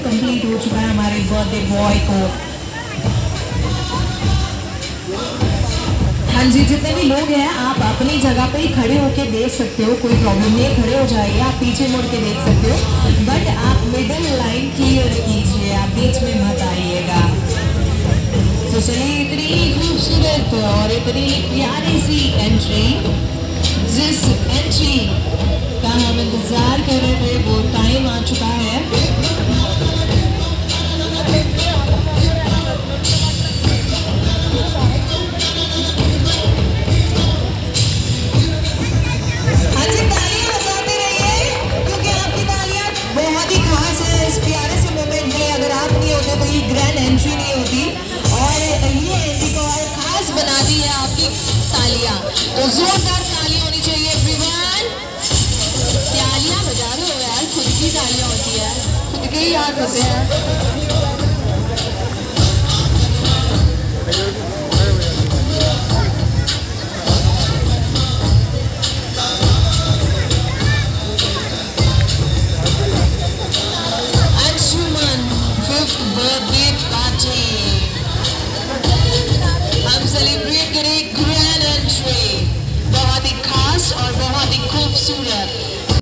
Complete हो चुका है हमारे बर्थडे बॉय को। हाँ जी, जितने भी लोग हैं आप अपनी जगह पे ही खड़े होके देख सकते हो, कोई प्रॉब्लम नहीं है, खड़े हो जाइए, आप पीछे मुड़ के देख सकते हो, बट आप मिडिल लाइन क्लियर कीजिए, आप बीच में मत आइएगा। तो चलिए, इतनी खूबसूरत और इतनी प्यारी सी एंट्री, जिस एंट्री का हम इंतजार कर रहे थे, वो टाइम आ चुका है। हाँ जी, तालियां बजाते रहिए, क्योंकि आपकी तालियां बहुत ही खास है इस प्यारे से मोमेंट में। अगर आप नहीं होते तो ये ग्रैंड एंट्री नहीं होती, और ये एंट्री को और खास बनाती है आपकी तालियां। तो जोरदार तालियां होनी चाहिए एवरीवन। तालियां बजा रहे हो यार, खुद की तालियां होती है, खुद के ही याद होते हैं। अंशुमन 5th बर्थडे पार्टी, हम सेलिब्रेट करें ग्रैंड एंट्री, बहुत ही खास और बहुत ही खूबसूरत।